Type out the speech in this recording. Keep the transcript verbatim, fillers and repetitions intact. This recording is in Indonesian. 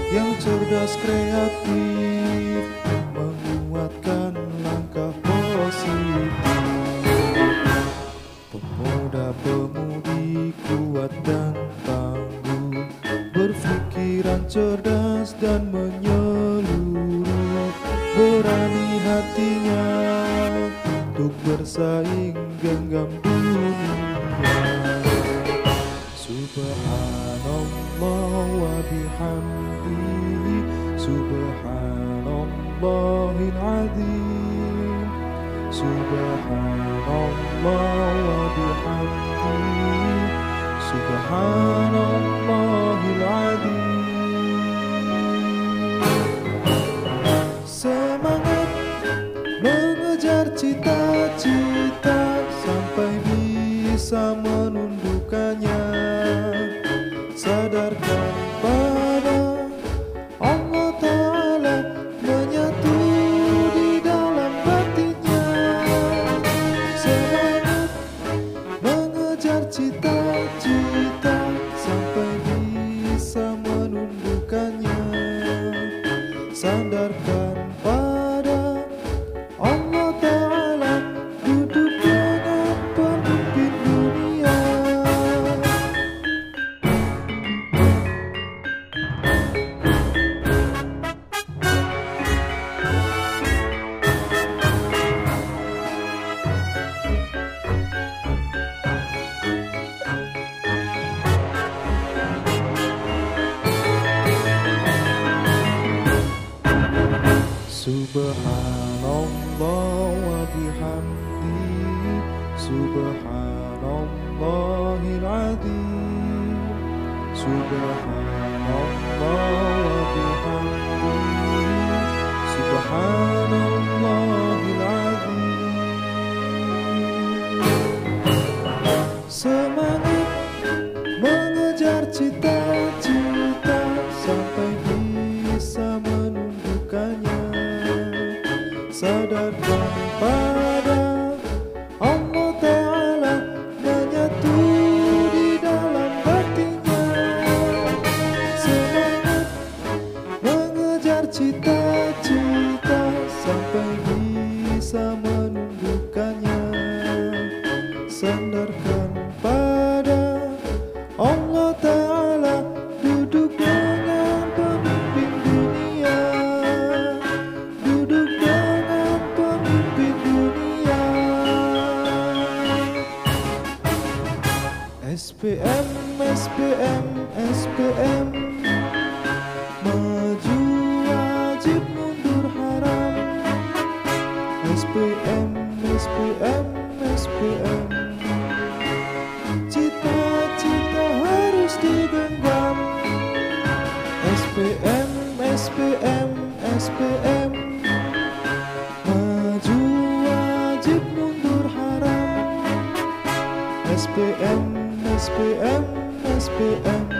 yang cerdas kreatif, menguatkan langkah positif. Pemuda-pemudi kuat dan tangguh, berpikiran cerdas dan menyeluruh, berani hatinya untuk bersaing genggam dunia. Subhanallah wa bihamdihi, subhanallahil azim, subhanallah wa bihamdihi, subhanallahil azim. Semangat mengejar cita-cita sampai bisa menundukkannya. Sadarkan pada Allah Ta'ala, menyatu di dalam batinnya. Semangat mengejar cita-cita sampai bisa menundukkannya. Sandarkan pada Allah Ta'ala, duduk dengan pemimpin dunia. Subhanallah wa bihamdihi, subhanallahil azim, subhanallah wa bihamdihi, subhanallahil azim. Semangat mengejar cita-cita sampai bisa menundukkannya. Sadarkan pada Allah Ta'ala, menyatu di dalam batinnya. Semangat mengejar cita-cita sampai bisa menundukkannya. Sandarkan pada Allah Ta'ala, duduk dengan pemimpin dunia. Duduk dengan pemimpin dunia. S P M, S P M, S P M, maju wajib mundur haram. S P M, S P M, S P M, cita-cita harus digenggam. S P M, S P M, S P M, maju wajib mundur haram. S P M, S P M, S P M.